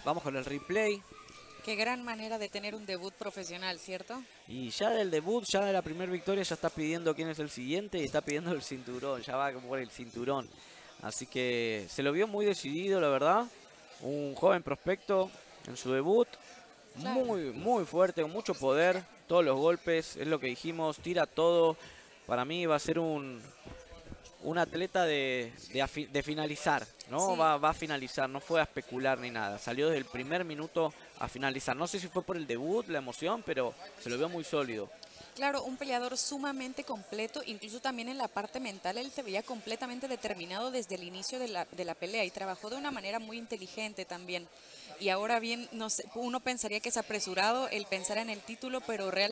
Vamos con el replay. Qué gran manera de tener un debut profesional, ¿cierto? Y ya del debut, ya de la primera victoria, ya está pidiendo quién es el siguiente y está pidiendo el cinturón. Ya va por el cinturón. Así que se lo vio muy decidido, la verdad. Un joven prospecto en su debut. Claro. Muy fuerte, con mucho poder. Todos los golpes, es lo que dijimos, tira todo. Para mí va a ser un atleta de finalizar, ¿no? Sí, Va a finalizar, no fue a especular ni nada. Salió desde el primer minuto a finalizar. No sé si fue por el debut, la emoción, pero se lo vio muy sólido. claro, un peleador sumamente completo, incluso también en la parte mental, él se veía completamente determinado desde el inicio de la pelea y trabajó de una manera muy inteligente también. Y ahora bien, no sé, uno pensaría que es apresurado el pensar en el título, pero realmente